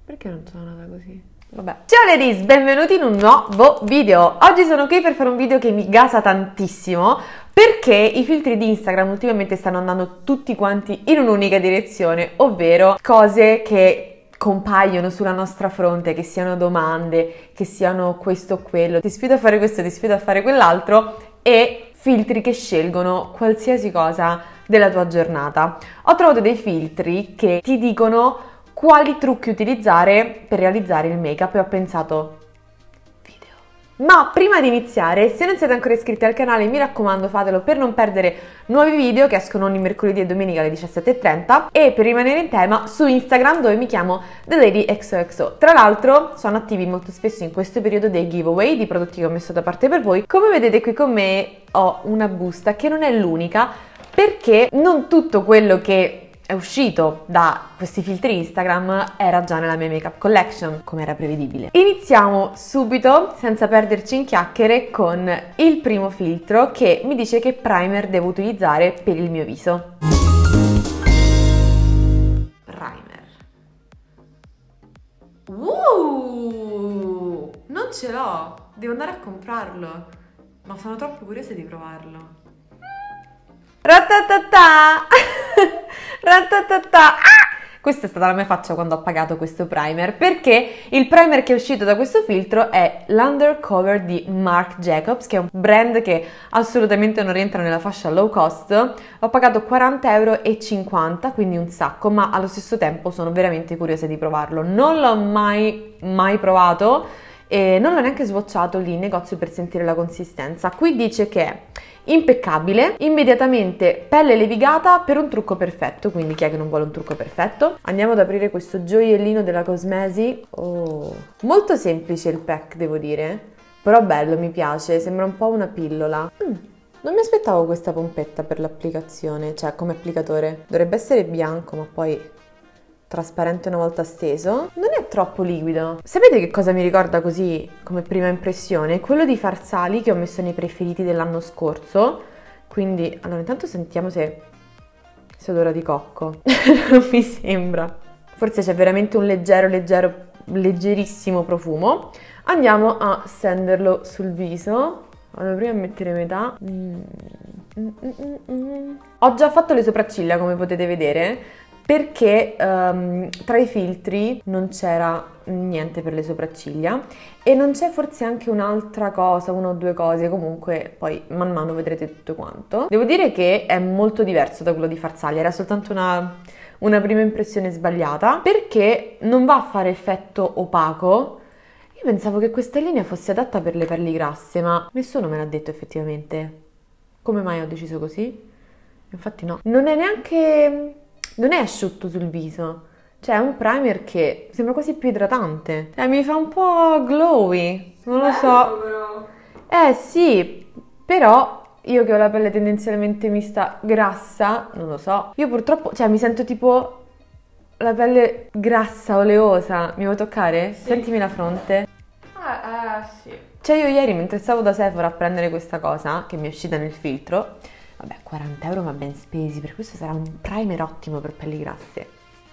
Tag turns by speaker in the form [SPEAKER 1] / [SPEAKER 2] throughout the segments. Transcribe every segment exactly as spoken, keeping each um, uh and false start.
[SPEAKER 1] Perché non sono nata così? Vabbè. Ciao ladies, benvenuti in un nuovo video. Oggi sono qui per fare un video che mi gasa tantissimo perché i filtri di Instagram ultimamente stanno andando tutti quanti in un'unica direzione, ovvero cose che compaiono sulla nostra fronte, che siano domande, che siano questo o quello, ti sfido a fare questo, ti sfido a fare quell'altro, e filtri che scelgono qualsiasi cosa della tua giornata. Ho trovato dei filtri che ti dicono quali trucchi utilizzare per realizzare il make-up e ho pensato video. Ma prima di iniziare, se non siete ancora iscritti al canale, mi raccomando fatelo per non perdere nuovi video che escono ogni mercoledì e domenica alle diciassette e trenta, e per rimanere in tema su Instagram, dove mi chiamo The Lady X O X O. Tra l'altro sono attivi molto spesso in questo periodo dei giveaway di prodotti che ho messo da parte per voi. Come vedete qui con me ho una busta che non è l'unica, perché non tutto quello che è uscito da questi filtri Instagram era già nella mia makeup collection, come era prevedibile. Iniziamo subito, senza perderci in chiacchiere, con il primo filtro che mi dice che primer devo utilizzare per il mio viso. Primer. Uh, non ce l'ho, devo andare a comprarlo, ma sono troppo curiosa di provarlo. Ratatata! Ratatata! Ah! Questa è stata la mia faccia quando ho pagato questo primer, perché il primer che è uscito da questo filtro è l'Undercover di Marc Jacobs, che è un brand che assolutamente non rientra nella fascia low cost. Ho pagato quaranta e cinquanta euro, quindi un sacco, ma allo stesso tempo sono veramente curiosa di provarlo. Non l'ho mai, mai provato e non l'ho neanche swatchato lì in negozio per sentire la consistenza. Qui dice che è impeccabile, immediatamente pelle levigata per un trucco perfetto, quindi chi è che non vuole un trucco perfetto? Andiamo ad aprire questo gioiellino della Cosmesi. Oh, molto semplice il pack, devo dire, però bello, mi piace, sembra un po' una pillola. Mm, non mi aspettavo questa pompetta per l'applicazione, cioè come applicatore. Dovrebbe essere bianco, ma poi trasparente una volta steso. Non è troppo liquido. Sapete che cosa mi ricorda così come prima impressione? Quello di Farsali che ho messo nei preferiti dell'anno scorso. Quindi, allora intanto sentiamo se, se odora di cocco. Non mi sembra. Forse c'è veramente un leggero, leggero, leggerissimo profumo. Andiamo a stenderlo sul viso. Allora, prima mettere metà. Mm. Mm, mm, mm. Ho già fatto le sopracciglia, come potete vedere, perché um, tra i filtri non c'era niente per le sopracciglia e non c'è forse anche un'altra cosa, una o due cose, comunque poi man mano vedrete tutto quanto. Devo dire che è molto diverso da quello di Farsali, era soltanto una, una prima impressione sbagliata, perché non va a fare effetto opaco. Io pensavo che questa linea fosse adatta per le pelli grasse, ma nessuno me l'ha detto effettivamente. Come mai ho deciso così? Infatti no. Non è neanche... non è asciutto sul viso, cioè è un primer che sembra quasi più idratante, cioè mi fa un po' glowy, non lo so. Bello, però. Eh sì, però io che ho la pelle tendenzialmente mista grassa, non lo so, io purtroppo, cioè mi sento tipo la pelle grassa, oleosa. Mi vuoi toccare? Sì. Sentimi la fronte.
[SPEAKER 2] Ah, eh, sì.
[SPEAKER 1] Cioè io ieri mentre stavo da Sephora a prendere questa cosa che mi è uscita nel filtro, vabbè, quaranta euro ma ben spesi, per questo sarà un primer ottimo per pelli grasse.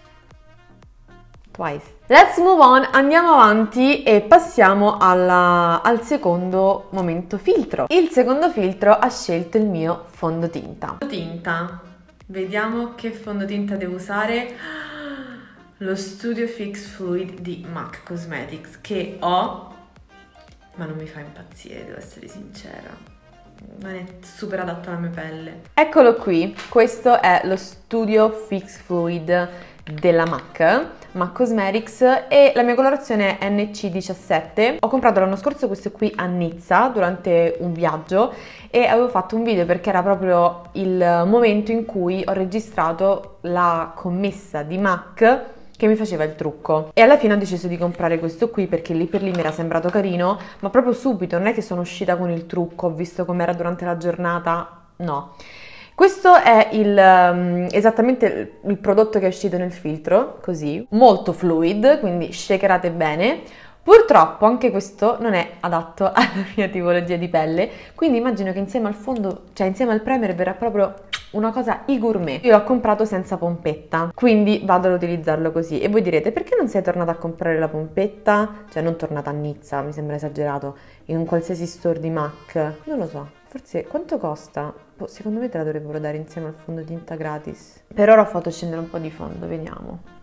[SPEAKER 1] Twice. Let's move on, andiamo avanti e passiamo alla, al secondo momento filtro. Il secondo filtro ha scelto il mio fondotinta. Fondotinta, vediamo che fondotinta devo usare. Lo Studio Fix Fluid di MAC Cosmetics, che ho, ma non mi fa impazzire, devo essere sincera. Non è super adatto alla mia pelle. Eccolo qui, questo è lo Studio Fix Fluid della MAC, MAC Cosmetics, e la mia colorazione è N C diciassette. Ho comprato l'anno scorso questo qui a Nizza durante un viaggio e avevo fatto un video perché era proprio il momento in cui ho registrato la commessa di MAC che mi faceva il trucco, e alla fine ho deciso di comprare questo qui perché lì per lì mi era sembrato carino, ma proprio subito, non è che sono uscita con il trucco, ho visto com'era durante la giornata, no. Questo è il, um, esattamente il prodotto che è uscito nel filtro, così, molto fluid, quindi shakerate bene. Purtroppo anche questo non è adatto alla mia tipologia di pelle, quindi immagino che insieme al fondo, cioè insieme al primer verrà proprio una cosa i gourmet. Io l'ho comprato senza pompetta, quindi vado ad utilizzarlo così. E voi direte, perché non sei tornata a comprare la pompetta? Cioè non tornata a Nizza, mi sembra esagerato, in un qualsiasi store di MAC. Non lo so, forse quanto costa? Boh, secondo me te la dovrebbero dare insieme al fondotinta gratis. Per ora ho fatto scendere un po' di fondo, vediamo.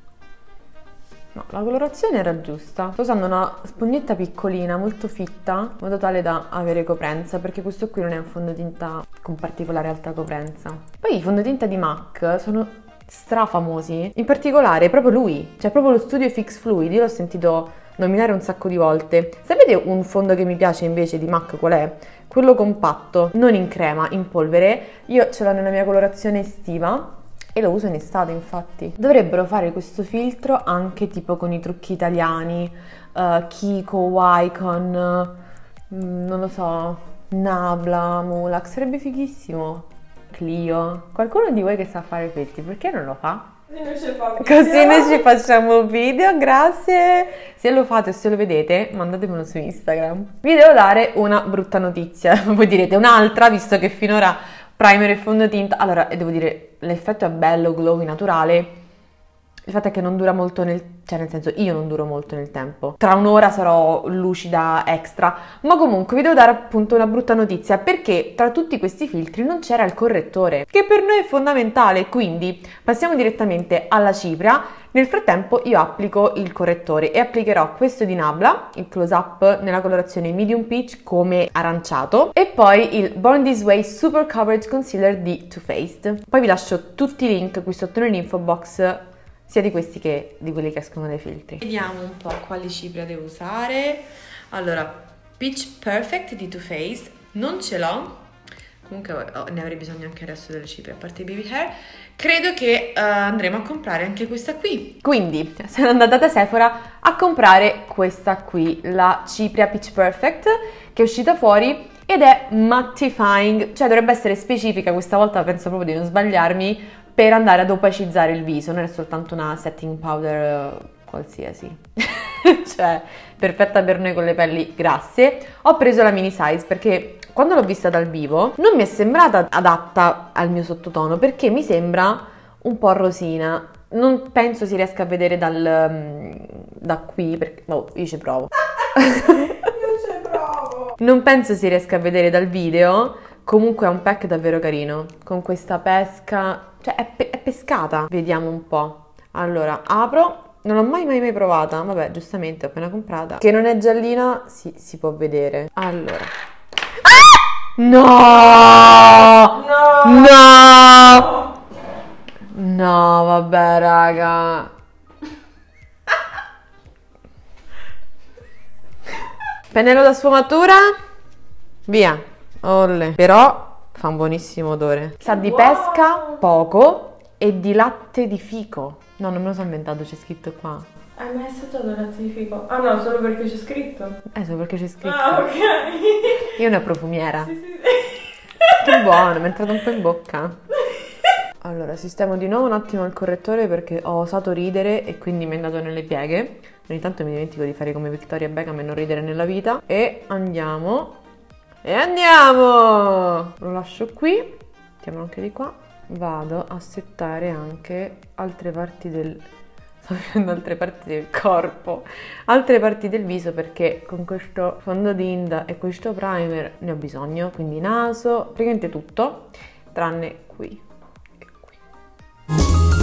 [SPEAKER 1] No, la colorazione era giusta. Sto usando una spugnetta piccolina, molto fitta, in modo tale da avere coprenza, perché questo qui non è un fondotinta con particolare alta coprenza. Poi i fondotinta di MAC sono strafamosi, in particolare proprio lui, cioè proprio lo Studio Fix Fluid, io l'ho sentito nominare un sacco di volte. Sapete un fondo che mi piace invece di MAC qual è? Quello compatto, non in crema, in polvere. Io ce l'ho nella mia colorazione estiva e lo uso in estate, infatti. Dovrebbero fare questo filtro anche tipo con i trucchi italiani, uh, Kiko, Wycon, mm, non lo so, Nabla, Mulac, sarebbe fighissimo. Clio, qualcuno di voi che sa fare filtri, perché non lo fa?
[SPEAKER 2] Così noi ci facciamo
[SPEAKER 1] Così noi ci facciamo video, grazie. Se lo fate o se lo vedete, mandatemelo su Instagram. Vi devo dare una brutta notizia, voi direte un'altra, visto che finora primer e fondotinta, allora devo dire l'effetto è bello, glowy, naturale. Il fatto è che non dura molto nel, cioè nel senso io non duro molto nel tempo. Tra un'ora sarò lucida extra, ma comunque vi devo dare appunto una brutta notizia, perché tra tutti questi filtri non c'era il correttore, che per noi è fondamentale, quindi passiamo direttamente alla cipria. Nel frattempo io applico il correttore e applicherò questo di Nabla, il Close Up nella colorazione Medium Peach come aranciato, e poi il Born This Way Super Coverage Concealer di Too Faced. Poi vi lascio tutti i link qui sotto nell'info box, sia di questi che di quelli che escono dai filtri. Vediamo un po' quali cipria devo usare. Allora, Peach Perfect di Too Faced, non ce l'ho, comunque oh, ne avrei bisogno anche adesso delle cipria, a parte i baby hair. Credo che uh, andremo a comprare anche questa qui. Quindi sono andata da Sephora a comprare questa qui, la cipria Peach Perfect, che è uscita fuori ed è mattifying, cioè dovrebbe essere specifica, questa volta penso proprio di non sbagliarmi, per andare ad opacizzare il viso, non è soltanto una setting powder uh, qualsiasi. Cioè, perfetta per noi con le pelli grasse. Ho preso la mini size perché quando l'ho vista dal vivo non mi è sembrata adatta al mio sottotono, perché mi sembra un po' rosina. Non penso si riesca a vedere dal, da qui, perché oh, io ci provo.
[SPEAKER 2] Io ci provo.
[SPEAKER 1] Non penso si riesca a vedere dal video. Comunque è un pack davvero carino, con questa pesca, cioè è, pe- è pescata. Vediamo un po'. Allora, apro, non l'ho mai mai mai provata, vabbè, giustamente, ho appena comprata. Che non è giallina, si, si può vedere. Allora. Ah! No!
[SPEAKER 2] No!
[SPEAKER 1] No! No, vabbè, raga. Pennello da sfumatura, via. Olle. Però fa un buonissimo odore. Sa di pesca, poco, e di latte di fico. No, non me lo sono inventato, c'è scritto qua.
[SPEAKER 2] Hai mai assaggiato il latte di fico? Ah no, solo perché c'è scritto?
[SPEAKER 1] Eh, solo perché c'è scritto.
[SPEAKER 2] Ah, ok.
[SPEAKER 1] Io una profumiera.
[SPEAKER 2] Sì, sì, sì.
[SPEAKER 1] Che buono, mi è entrato un po' in bocca. Allora, sistemo di nuovo un attimo il correttore perché ho osato ridere e quindi mi è andato nelle pieghe. Ogni tanto mi dimentico di fare come Victoria Beckham e non ridere nella vita. E andiamo... E andiamo! Lo lascio qui, mettiamolo anche di qua. Vado a settare anche altre parti del... sto facendo altre parti del corpo, altre parti del viso, perché con questo fondotinta e questo primer ne ho bisogno. Quindi naso, praticamente tutto, tranne qui e qui.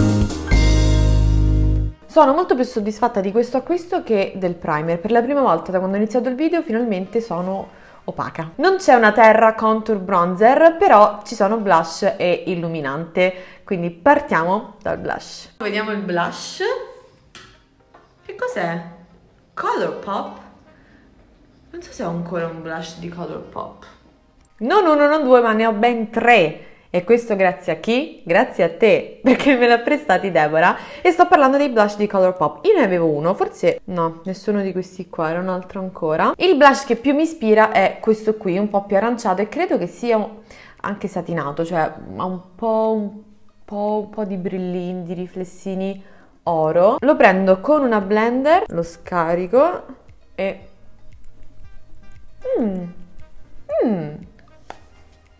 [SPEAKER 1] Sono molto più soddisfatta di questo acquisto che del primer. Per la prima volta da quando ho iniziato il video finalmente sono opaca. Non c'è una terra contour bronzer, però ci sono blush e illuminante, quindi partiamo dal blush. Vediamo il blush. Che cos'è? Colourpop? Non so se ho ancora un blush di Colourpop. Non uno, non due, ma ne ho ben tre. E questo grazie a chi? Grazie a te, perché me l'ha prestati Deborah. E sto parlando dei blush di Colourpop. Io ne avevo uno, forse no, nessuno di questi qua, era un altro ancora. Il blush che più mi ispira è questo qui, un po' più aranciato, e credo che sia anche satinato, cioè ha un po', un po', un po' di brillini, di riflessini oro. Lo prendo con una blender, lo scarico e... Mmm, mmm...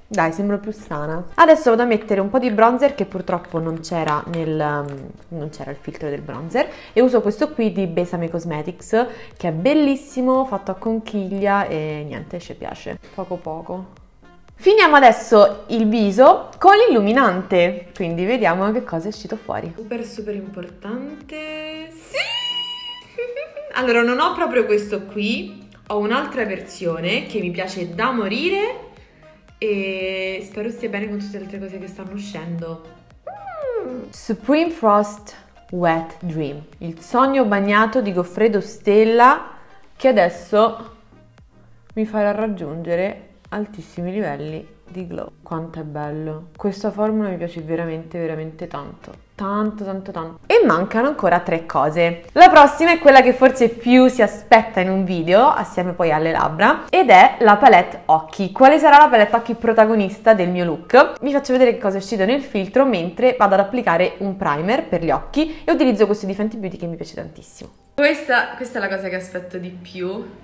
[SPEAKER 1] Dai, sembro più sana. Adesso vado a mettere un po' di bronzer che purtroppo non c'era nel non c'era il filtro del bronzer, e uso questo qui di Besame Cosmetics che è bellissimo, fatto a conchiglia e niente, ci piace poco poco. Finiamo adesso il viso con l'illuminante, quindi vediamo che cosa è uscito fuori. Super super importante. Sì! Allora, non ho proprio questo qui, ho un'altra versione che mi piace da morire e spero stia bene con tutte le altre cose che stanno uscendo. Mm. Supreme Frost Wet Dream, il sogno bagnato di Goffredo Stella, che adesso mi farà raggiungere altissimi livelli di glow. Quanto è bello! Questa formula mi piace veramente veramente tanto. Tanto tanto tanto. E mancano ancora tre cose. La prossima è quella che forse più si aspetta in un video, assieme poi alle labbra, ed è la palette occhi. Quale sarà la palette occhi protagonista del mio look? Vi faccio vedere che cosa è uscito nel filtro mentre vado ad applicare un primer per gli occhi e utilizzo questo di Fenty Beauty che mi piace tantissimo. Questa, questa è la cosa che aspetto di più.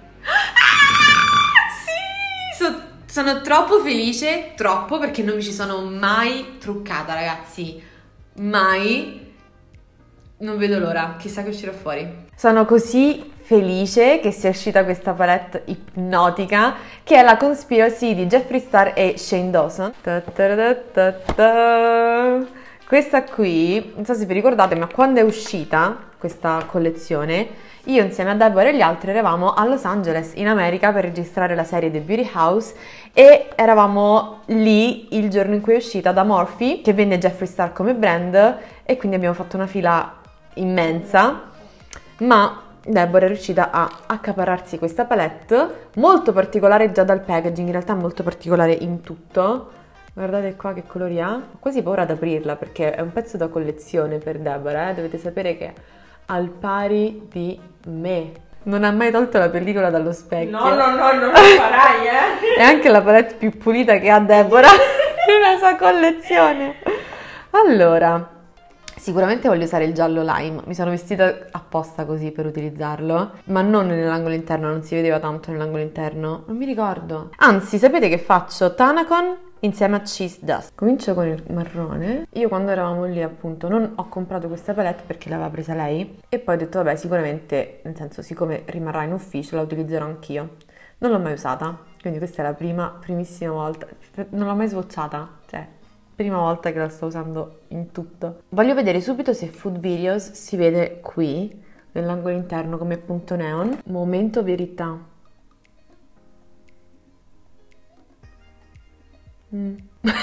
[SPEAKER 1] Ah, sì! So, sono troppo felice, troppo, perché non mi ci sono mai truccata, ragazzi. Mai. Non vedo l'ora, chissà che uscirà fuori. Sono così felice che sia uscita questa palette ipnotica che è la Conspiracy di Jeffree Star e Shane Dawson. Ta ta ta ta ta. Questa qui, non so se vi ricordate, ma quando è uscita questa collezione, io insieme a Deborah e gli altri eravamo a Los Angeles, in America, per registrare la serie The Beauty House, e eravamo lì il giorno in cui è uscita da Morphe, che vende Jeffree Star come brand, e quindi abbiamo fatto una fila immensa, ma Deborah è riuscita a accaparrarsi questa palette, molto particolare già dal packaging, in realtà molto particolare in tutto. Guardate qua che colori ha, ho quasi paura ad aprirla perché è un pezzo da collezione per Deborah, eh? Dovete sapere che al pari di me non ha mai tolto la pellicola dallo specchio.
[SPEAKER 2] No, no, no, non lo farai, eh!
[SPEAKER 1] È anche la palette più pulita che ha Deborah nella sua collezione. Allora, sicuramente voglio usare il giallo lime, mi sono vestita apposta così per utilizzarlo, ma non nell'angolo interno, non si vedeva tanto nell'angolo interno, non mi ricordo. Anzi, sapete che faccio? Tanacon insieme a Cheese Dust. Comincio con il marrone. Io quando eravamo lì appunto non ho comprato questa palette perché l'aveva presa lei e poi ho detto vabbè, sicuramente, nel senso, siccome rimarrà in ufficio la utilizzerò anch'io. Non l'ho mai usata, quindi questa è la prima, primissima volta, non l'ho mai swatchata, cioè prima volta che la sto usando in tutto. Voglio vedere subito se Food Videos si vede qui nell'angolo interno come punto neon. Momento verità. Mm.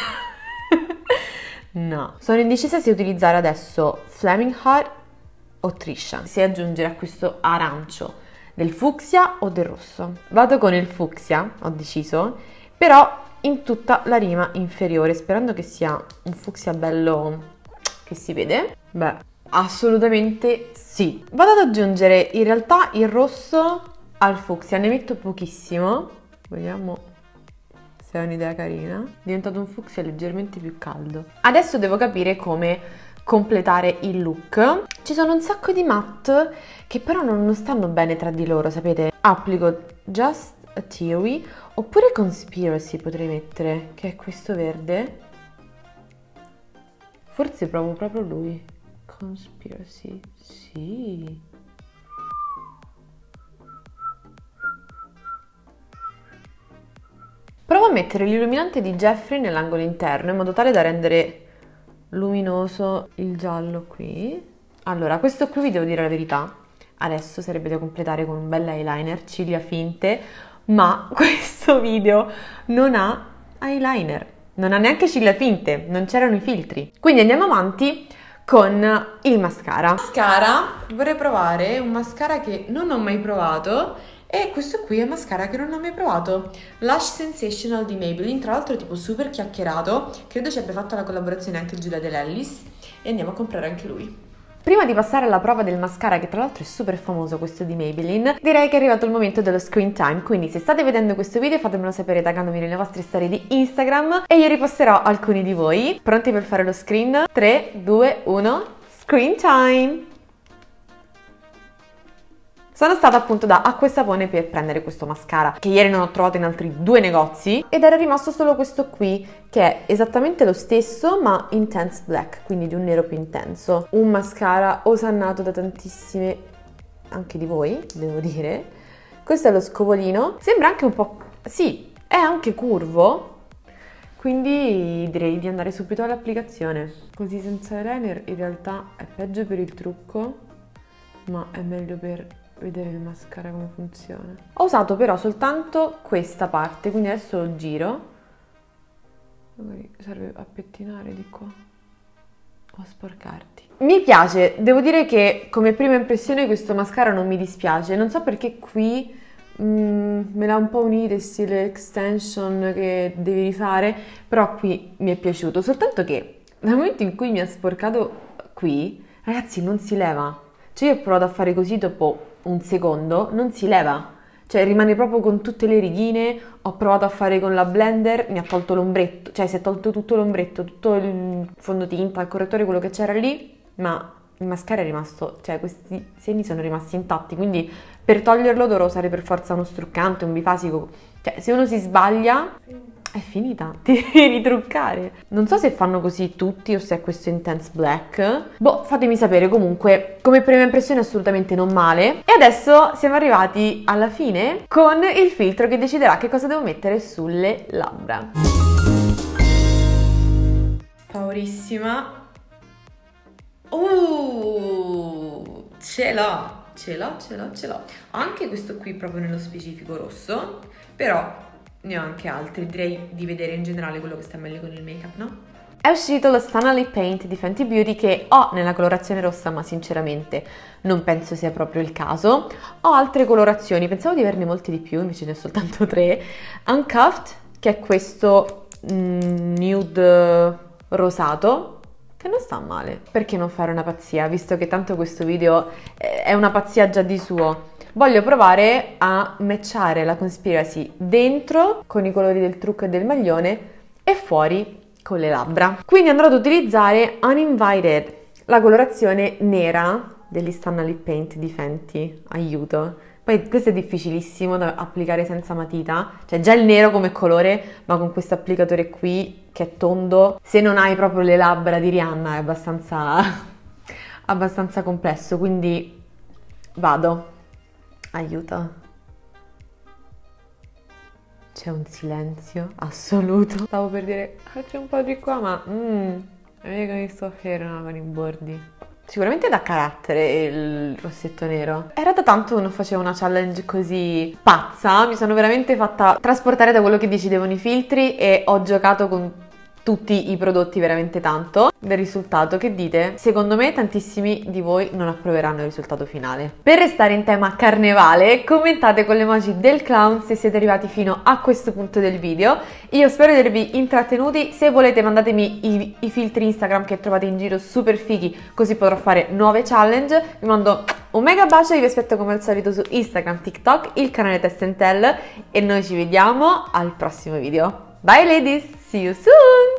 [SPEAKER 1] No, sono indecisa se utilizzare adesso Flaming Hot o Trisha, se aggiungere a questo arancio del fucsia o del rosso. Vado con il fucsia, ho deciso, però in tutta la rima inferiore, sperando che sia un fucsia bello che si vede. Beh, assolutamente sì. Vado ad aggiungere in realtà il rosso al fucsia, ne metto pochissimo, vediamo se è un'idea carina. È diventato un fucsia leggermente più caldo. Adesso devo capire come completare il look. Ci sono un sacco di matte che però non, non stanno bene tra di loro, sapete? Applico Just a Theory oppure Conspiracy potrei mettere, che è questo verde. Forse provo proprio lui. Conspiracy, sì. Provo a mettere l'illuminante di Jeffree nell'angolo interno in modo tale da rendere luminoso il giallo qui. Allora, questo qui vi devo dire la verità, adesso sarebbe da completare con un bel eyeliner, ciglia finte, ma questo video non ha eyeliner, non ha neanche ciglia finte, non c'erano i filtri. Quindi andiamo avanti con il mascara. Mascara, vorrei provare un mascara che non ho mai provato. E questo qui è un mascara che non ho mai provato, Lush Sensational di Maybelline, tra l'altro tipo super chiacchierato, credo ci abbia fatto la collaborazione anche Giulia Dell'Ellis e andiamo a comprare anche lui. Prima di passare alla prova del mascara, che tra l'altro è super famoso questo di Maybelline, direi che è arrivato il momento dello screen time, quindi se state vedendo questo video fatemelo sapere taggandomi nelle vostre storie di Instagram e io riposterò alcuni di voi. Pronti per fare lo screen? tre, due, uno, screen time! sono stata appunto da Acquestapone per prendere questo mascara che ieri non ho trovato in altri due negozi ed era rimasto solo questo qui che è esattamente lo stesso ma intense black, quindi di un nero più intenso. Un mascara osannato da tantissime, anche di voi, devo dire. Questo è lo scovolino, sembra anche un po', sì, è anche curvo, quindi direi di andare subito all'applicazione. Così senza eyeliner in realtà è peggio per il trucco, ma è meglio per vedere il mascara come funziona. Ho usato però soltanto questa parte, quindi adesso lo giro. Magari serve a pettinare di qua o a sporcarti. Mi piace, devo dire che come prima impressione questo mascara non mi dispiace. Non so perché qui mm, me l'ha un po' unito, stile extension che devi rifare, però qui mi è piaciuto. Soltanto che nel momento in cui mi ha sporcato qui, ragazzi, non si leva. Cioè io ho provato a fare così dopo un secondo, non si leva, cioè rimane proprio con tutte le righine. Ho provato a fare con la blender, mi ha tolto l'ombretto, cioè si è tolto tutto l'ombretto, tutto il fondotinta, il correttore, quello che c'era lì, ma il mascara è rimasto, cioè questi segni sono rimasti intatti, quindi per toglierlo dovrò usare per forza uno struccante, un bifasico, cioè se uno si sbaglia è finita, ti devi ritruccare. Non so se fanno così tutti o se è questo intense black. Boh, fatemi sapere. Comunque, come prima impressione assolutamente non male. E adesso siamo arrivati alla fine con il filtro che deciderà che cosa devo mettere sulle labbra. Paurissima. Uh, ce l'ho, ce l'ho, ce l'ho, ce l'ho. Ho anche questo qui proprio nello specifico rosso, però ne ho anche altri, direi di vedere in generale quello che sta meglio con il make-up, no? È uscito lo Stanley Paint di Fenty Beauty che ho nella colorazione rossa, ma sinceramente non penso sia proprio il caso. Ho altre colorazioni, pensavo di averne molte di più, invece ne ho soltanto tre. Uncuffed, che è questo mm, nude rosato, che non sta male. Perché non fare una pazzia, visto che tanto questo video è una pazzia già di suo? Voglio provare a matchare la Conspiracy dentro con i colori del trucco e del maglione e fuori con le labbra. Quindi andrò ad utilizzare Uninvited, la colorazione nera degli Stanley Paint di Fenty. Aiuto! Poi questo è difficilissimo da applicare senza matita, cioè già il nero come colore, ma con questo applicatore qui che è tondo, se non hai proprio le labbra di Rihanna è abbastanza, abbastanza complesso, quindi vado. Aiuto. C'è un silenzio assoluto. Stavo per dire, faccio un po' di qua, ma mmm, vedi che sto ferma con i bordi. Sicuramente da carattere il rossetto nero. Era da tanto che non facevo una challenge così pazza. Mi sono veramente fatta trasportare da quello che decidevano i filtri e ho giocato con tutti i prodotti veramente tanto. Del risultato, che dite? Secondo me tantissimi di voi non approveranno il risultato finale. Per restare in tema carnevale, commentate con l'emoji del clown se siete arrivati fino a questo punto del video. Io spero di avervi intrattenuti. Se volete mandatemi i, i filtri Instagram che trovate in giro super fighi, così potrò fare nuove challenge. Vi mando un mega bacio, io vi aspetto come al solito su Instagram, TikTok, il canale Test and Tell e noi ci vediamo al prossimo video. Bye ladies, see you soon!